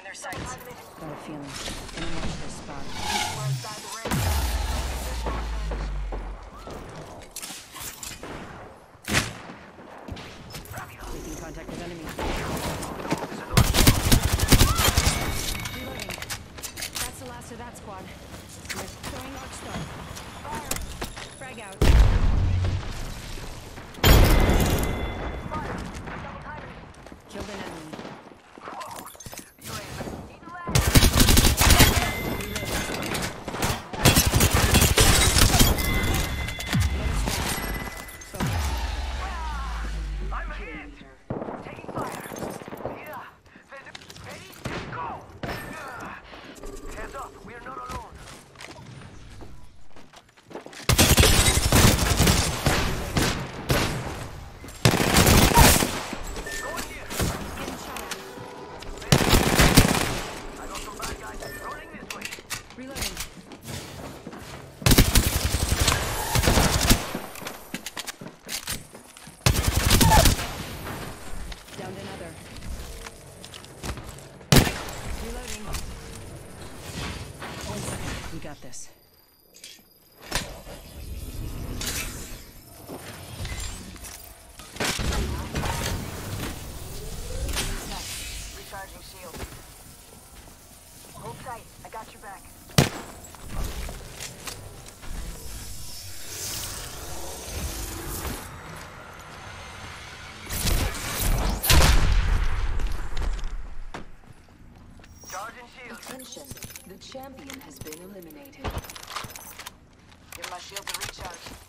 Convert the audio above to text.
their sights. Got a feeling. Gonna watch this spot. We're inside the ring. Making contact with enemy. Reloading. That's the last of that squad. We're throwing Arc Star. Fire. Frag out. Fire. Double timing. Killed an enemy. I'm hit! Taking fire! Yeah! Ready? Go! Hands up! We are not alone! Going here! Getting shot at. I got some bad guys running this way! Reloading. Downed another. Reloading. 1 second. We got this. Recharging shield. Hold tight. I got your back. Charging shield. Attention, the champion has been eliminated. Give my shield a recharge.